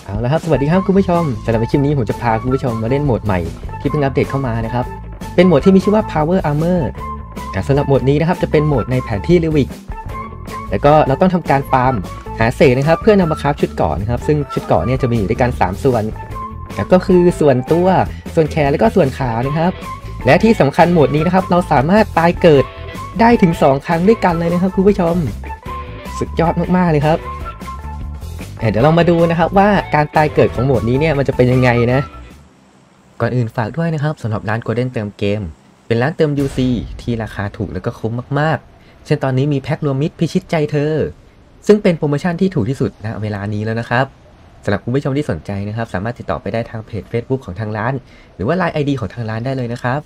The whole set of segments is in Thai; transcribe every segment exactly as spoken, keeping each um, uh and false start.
เอาละครับสวัสดีครับคุณผู้ชมสำหรับในคลิปนี้ผมจะพาคุณผู้ชมมาเล่นโหมดใหม่ที่เพิ่งอัปเดตเข้ามานะครับเป็นโหมดที่มีชื่อว่า Power Armor แต่สำหรับโหมดนี้นะครับจะเป็นโหมดในแผนที่ลิวิกแล้วก็เราต้องทำการฟาร์มหาเศษนะครับเพื่อนำมาคราฟชุดเกราะนะครับซึ่งชุดเกราะเนี่ยจะมีอยู่ด้วยกันสามส่วนก็คือส่วนตัวส่วนแขนและก็ส่วนขานะครับและที่สำคัญโหมดนี้นะครับเราสามารถตายเกิดได้ถึงสองครั้งด้วยกันเลยนะครับคุณผู้ชมสุดยอดมากๆเลยครับเดี๋ยวเรามาดูนะครับว่าการตายเกิดของโหมดนี้เนี่ยมันจะเป็นยังไงนะก่อนอื่นฝากด้วยนะครับสำหรับร้าน Golden เติมเกมเป็นร้านเติม ยู ซี ที่ราคาถูกแล้วก็คุ้มมากๆเช่นตอนนี้มีแพ็ครวมมิตรพิชิตใจเธอซึ่งเป็นโปรโมชั่นที่ถูกที่สุดณเวลานี้แล้วนะครับสำหรับคุณผู้ชมที่สนใจนะครับสามารถติดต่อไปได้ทางเพจ Facebook ของทางร้านหรือว่า ไลน์ ไอ ดี ของทางร้านได้เลยนะครับ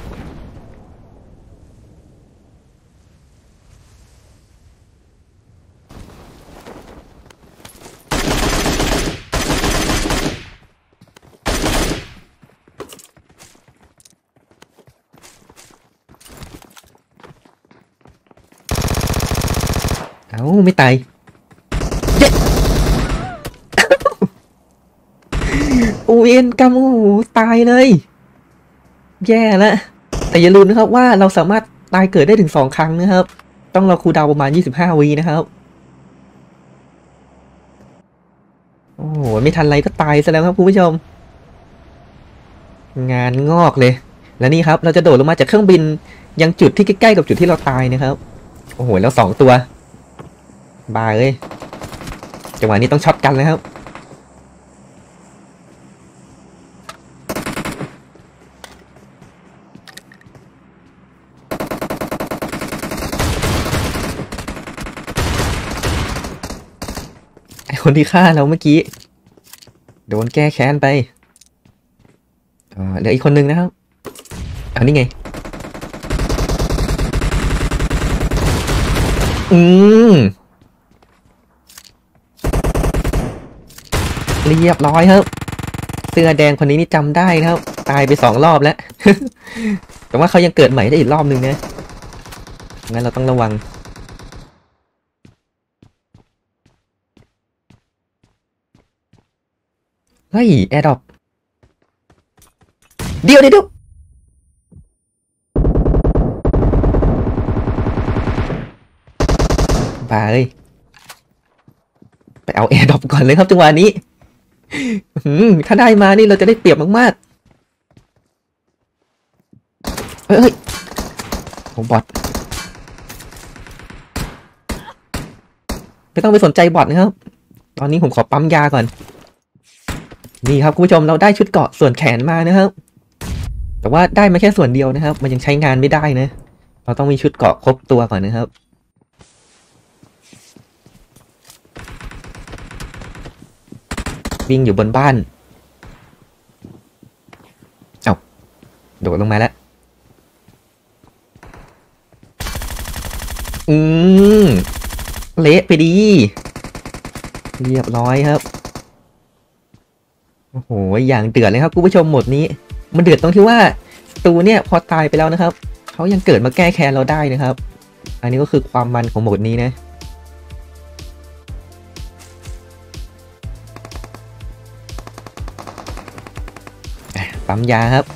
เอ้าไม่ตายเย้โอ้เอ็นกำโอ้โหตายเลยแย่แล้วแต่อย่าลืมนะครับว่าเราสามารถตายเกิดได้ถึงสองครั้งนะครับต้องรอคูลดาวน์ประมาณยี่สิบห้าวินะครับโอ้โหไม่ทันไรก็ตายซะแล้วครับคุณผู้ชมงานงอกเลยและนี่ครับเราจะโดดลงมาจากเครื่องบินยังจุดที่ใกล้ๆกับจุดที่เราตายนะครับโอ้โหแล้วสองตัวบาเลยจังหวะนี้ต้องช็อตกันเลยครับไอคนที่ฆ่าเราเมื่อกี้โดนแก้แค้นไปอ่าเหลืออีกคนนึงนะครับอันนี้ไงอืมเรียบร้อยครับเสื้อแดงคนนี้นี่จำได้นะครับตายไปสองรอบแล้ว แต่ว่าเขายังเกิดใหม่ได้อีกรอบนึงนะงั้นเราต้องระวังเฮ้ยแอร์ดรอปเดี๋ยวเดี๋ยวบ้าเลยไปเอาแอร์ดรอปก่อนเลยครับจังหวะนี้ถ้าได้มานี่เราจะได้เปรียบมากๆเฮ้ยผมบอทไม่ต้องไปสนใจบอทนะครับตอนนี้ผมขอปั๊มยาก่อนนี่ครับคุณผู้ชมเราได้ชุดเกราะส่วนแขนมานะครับแต่ว่าได้มาแค่ส่วนเดียวนะครับมันยังใช้งานไม่ได้นะเราต้องมีชุดเกราะครบตัวก่อนนะครับวิ่งอยู่บนบ้านเอ้าโดดลงมาแล้วอืมเละไปดีเรียบร้อยครับโอ้โหอย่างเดือดเลยครับคุณผู้ชมหมดนี้มันเดือดตรงที่ว่าตูเนี่ยพอตายไปแล้วนะครับเขายังเกิดมาแก้แค้นเราได้นะครับอันนี้ก็คือความมันของโหมดนี้นะปั๊มยาครับ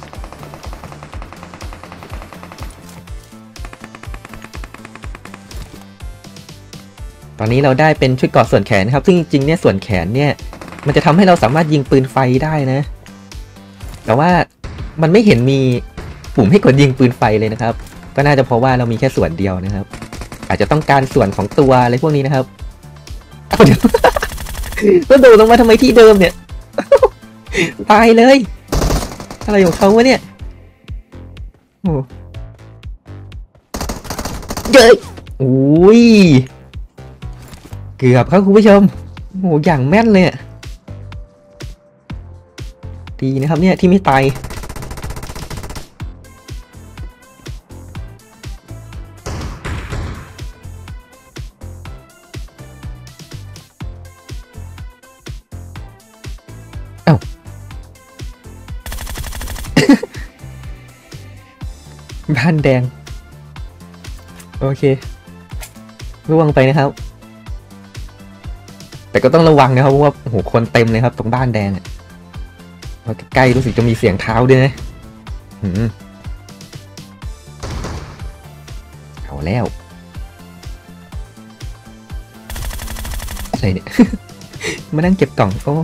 ตอนนี้เราได้เป็นชุดเกราะส่วนแขนครับซึ่งจริงๆเนี่ยส่วนแขนเนี่ยมันจะทำให้เราสามารถยิงปืนไฟได้นะแต่ว่ามันไม่เห็นมีปุ่มให้กดยิงปืนไฟเลยนะครับก็น่าจะเพราะว่าเรามีแค่ส่วนเดียวนะครับอาจจะต้องการส่วนของตัวอะไรพวกนี้นะครับเดี๋ยวก็โดดลงมาทำไมที่เดิมเนี่ยตายเลยอะไรของเขาวะเนี่ยโอ้เย้ยอุ้ยเกือบครับคุณผู้ชมโอ้โหอย่างแม่นเลยดีนะครับเนี่ยที่ไม่ตายเอ้าบ้านแดงโอเคร่วงไปนะครับแต่ก็ต้องระวังนะครับเพราะว่าโอ้โหคนเต็มเลยครับตรงบ้านแดงใกล้ๆรู้สึกจะมีเสียงเท้าด้วยนะเอาแล้วอะไรเนี่ย มานั่งเก็บกล่องโอ้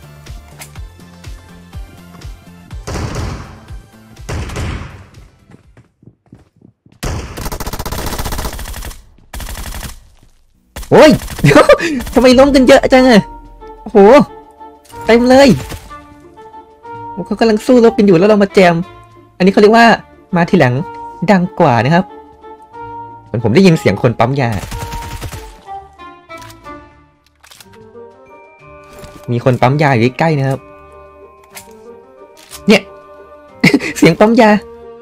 โอ้ยเดี๋ยวทำไมล้มกันเยอะจังอะโอ้โหเต็มเลยเขากำลังสู้รบกันอยู่แล้วเรามาแจมอันนี้เขาเรียกว่ามาทีหลังดังกว่านะครับเหมือนผมได้ยินเสียงคนปั๊มยามีคนปั๊มยาอยู่ใกล้ๆนะครับเนี่ย เสียงปั๊มยา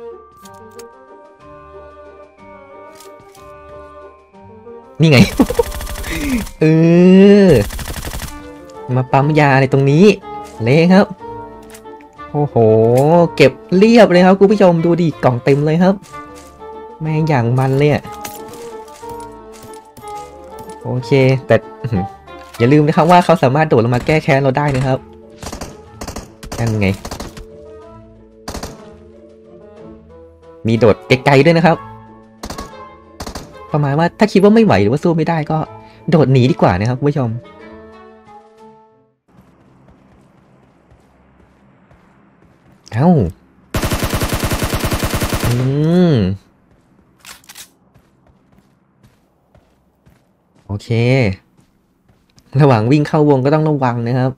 นี่ไง เออมาปั๊มยาอะไรตรงนี้เลยครับโอ้โหเก็บเรียบเลยครับคุณผู้ชมดูดิกล่องเต็มเลยครับแม่งอย่างมันเลยอะโอเคแต่อย่าลืมนะครับว่าเขาสามารถโดดลงมาแก้แค้นเราได้นะครับนั่นไงมีโดดไกลๆด้วยนะครับประมาณว่าถ้าคิดว่าไม่ไหวหรือว่าสู้ไม่ได้ก็โดดหนีดีกว่านะครับคุณผู้ชมเอ้าอืมโอเคระหว่างวิ่งเข้าวงก็ต้องระวังนะครับ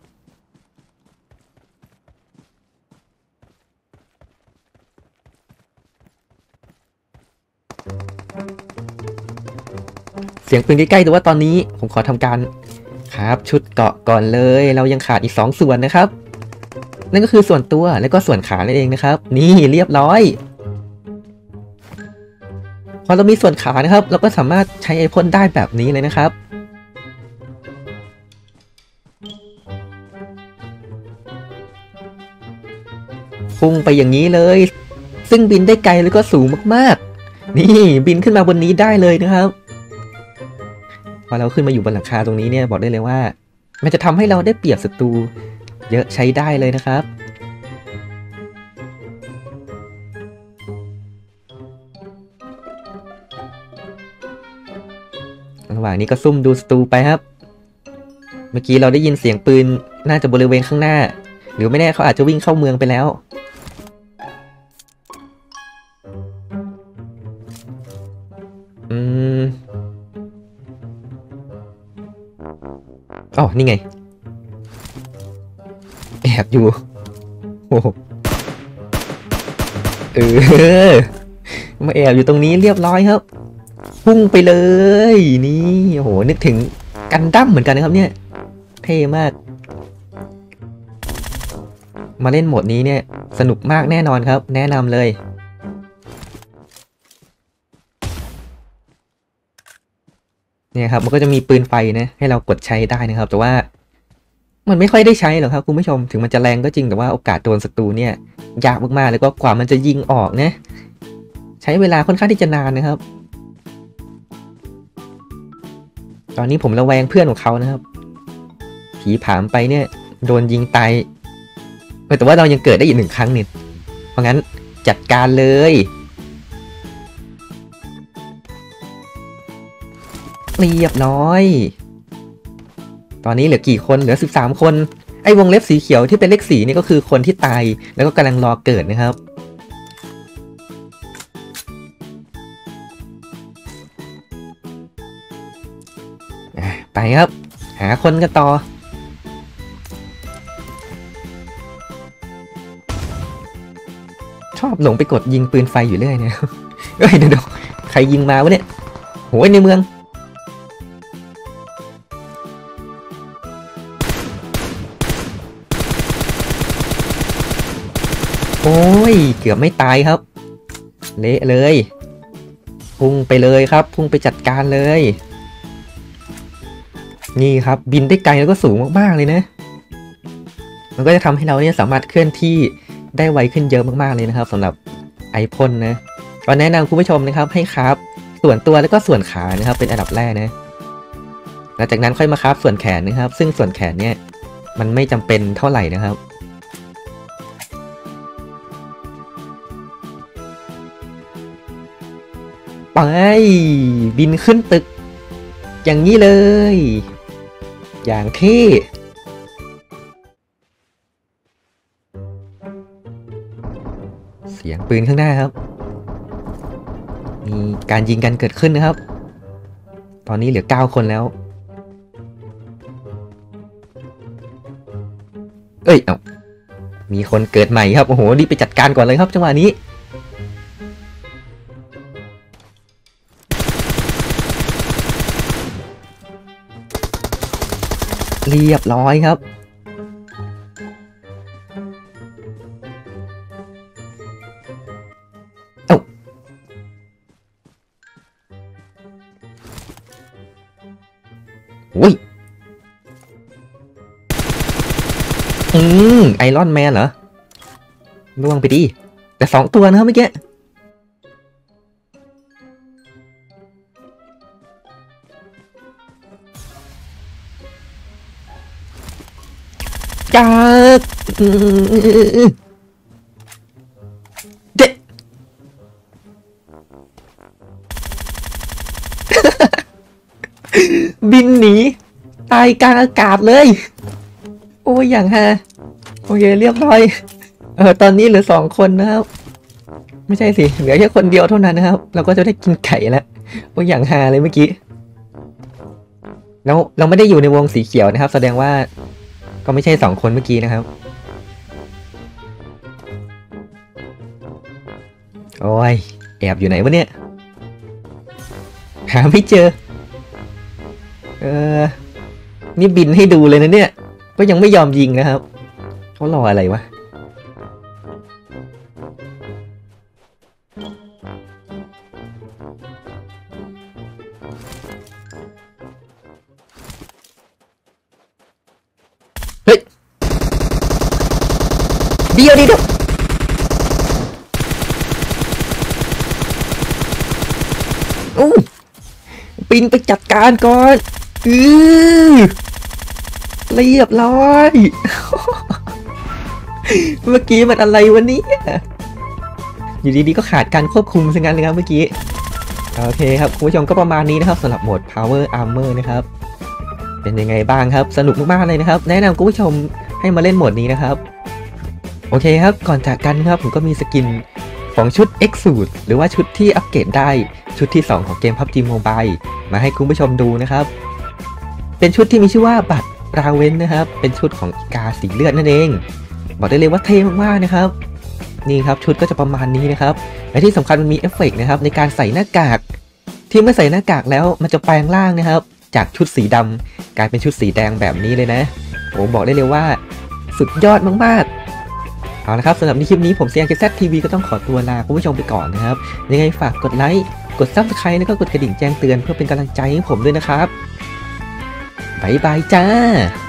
เสียงปืนใกล้ๆแต่ว่าตอนนี้ผมขอทำการครับชุดเกาะก่อนเลยเรายังขาดอีกสองส่วนนะครับนั่นก็คือส่วนตัวและก็ส่วนขานั่นเองนะครับนี่เรียบร้อยพอเรามีส่วนขานะครับเราก็สามารถใช้ไอพ่นได้แบบนี้เลยนะครับพุ่งไปอย่างนี้เลยซึ่งบินได้ไกลแล้วก็สูงมากๆนี่บินขึ้นมาบนนี้ได้เลยนะครับพอเราขึ้นมาอยู่บนหลังคาตรงนี้เนี่ยบอกได้เลยว่ามันจะทำให้เราได้เปรียบศัตรูเยอะใช้ได้เลยนะครับระหว่างนี้ก็ซุ่มดูศัตรูไปครับเมื่อกี้เราได้ยินเสียงปืนน่าจะบริเวณข้างหน้าหรือไม่แน่เขาอาจจะวิ่งเข้าเมืองไปแล้วอืมอ๋อนี่ไงแอบอยู่โอ้เออมาแอบอยู่ตรงนี้เรียบร้อยครับพุ่งไปเลยนี่โอ้โหนึกถึงกันดั้มเหมือนกันนะครับเนี่ยเท่มากมาเล่นโหมดนี้เนี่ยสนุกมากแน่นอนครับแนะนำเลยเนี่ยครับมันก็จะมีปืนไฟนะให้เรากดใช้ได้นะครับแต่ว่ามันไม่ค่อยได้ใช้หรอกครับคุณผู้ชมถึงมันจะแรงก็จริงแต่ว่าโอกาสโดนศัตรูเนี่ยยากมากๆแล้วก็กว่ามันจะยิงออกนะใช้เวลาค่อนข้างที่จะนานนะครับตอนนี้ผมระแวงเพื่อนของเขานะครับผีผามไปเนี่ยโดนยิงตายแต่ว่าเรายังเกิดได้อีกหนึ่งครั้งเนี่ยเพราะงั้นจัดการเลยเรียบร้อยตอนนี้เหลือกี่คนเหลือสิบสามคนไอ้วงเล็บสีเขียวที่เป็นเลขสีนี่ก็คือคนที่ตายแล้วก็กำลังรอเกิดนะครับไปครับหาคนกันต่อชอบหลงไปกดยิงปืนไฟอยู่เรื่อยเนี่ยเฮ้ยเดี๋ยวใครยิงมาวะเนี่ยโหในเมืองโอ้ยเกือบไม่ตายครับเละเลยพุ่งไปเลยครับพุ่งไปจัดการเลยนี่ครับบินได้ไกลแล้วก็สูงมากๆเลยนะมันก็จะทำให้เราเนี่ยสามารถเคลื่อนที่ได้ไวขึ้นเยอะมากๆเลยนะครับสำหรับไอพ่นนะก็แนะนำคุณผู้ชมนะครับให้ครับส่วนตัวแล้วก็ส่วนขานะครับเป็นอันดับแรกนะแล้วจากนั้นค่อยมาคราฟส่วนแขนนะครับซึ่งส่วนแขนเนี่ยมันไม่จำเป็นเท่าไหร่นะครับไปบินขึ้นตึกอย่างนี้เลยอย่างเท่เสียงปืนข้างหน้าครับมีการยิงกันเกิดขึ้นนะครับตอนนี้เหลือเก้าคนแล้วเอ้ยเอ้ามีคนเกิดใหม่ครับโอ้โหรีบไปจัดการก่อนเลยครับจังหวะนี้เรียบร้อยครับเอ้าโอ้ยอืมไอรอนแมนเหรอล่วงไปดิแต่สองตัวนะครับเมื่อกี้จากเด็ดบินหนีตายกลางอากาศเลยโอ้ยอย่างฮะโอเคเรียบร้อยเออตอนนี้เหลือสองคนนะครับไม่ใช่สิเหลือแค่คนเดียวเท่านั้นนะครับเราก็จะได้กินไก่แล้วโอ้ยอย่างฮาเลยเมื่อกี้แล้วเราไม่ได้อยู่ในวงสีเขียวนะครับแสดงว่าก็ไม่ใช่สองคนเมื่อกี้นะครับโอ้ยแอบอยู่ไหนวะเนี่ยหาไม่เจอเออนี่บินให้ดูเลยนะเนี่ยก็ยังไม่ยอมยิงนะครับเขารออะไรวะเฮ้ยเดี๋ยวเดี๋ยวโอ้บินไปจัดการก่อนอือเรียบร้อยเมื่อกี้มันอะไรวะเนี่ยอยู่ดีๆก็ขาดการควบคุมซะงั้นเลยครับเมื่อกี้โอเคครับคุณผู้ชมก็ประมาณนี้นะครับสำหรับโหมด Power Armor นะครับเป็นยังไงบ้างครับสนุกมากๆเลยนะครับแนะนำคุณผู้ชมให้มาเล่นโหมดนี้นะครับโอเคครับก่อนจากกันครับผมก็มีสกินของชุด Exude หรือว่าชุดที่อัปเกรดได้ชุดที่สองของเกม พับจี Mobile มาให้คุณผู้ชมดูนะครับเป็นชุดที่มีชื่อว่าบัตรราเวนนะครับเป็นชุดของอีกาสีเลือดนั่นเองบอกได้เลยว่าเท่มากๆนะครับนี่ครับชุดก็จะประมาณนี้นะครับและที่สำคัญมันมีเอฟเฟกต์นะครับในการใส่หน้ากากที่เมื่อใส่หน้ากากแล้วมันจะแปลงร่างนะครับจากชุดสีดำกลายเป็นชุดสีแดงแบบนี้เลยนะผมบอกได้เลยว่าสุดยอดมากๆเอาละครับสำหรับในคลิปนี้ผมเซียน เค แซด ที วี ก็ต้องขอตัวลาคุณผู้ชมไปก่อนนะครับยังไงฝากกดไลค์กด ซับสไครบ์ แล้วก็กดกระดิ่งแจ้งเตือนเพื่อเป็นกำลังใจให้ผมด้วยนะครับบ๊ายบายจ้า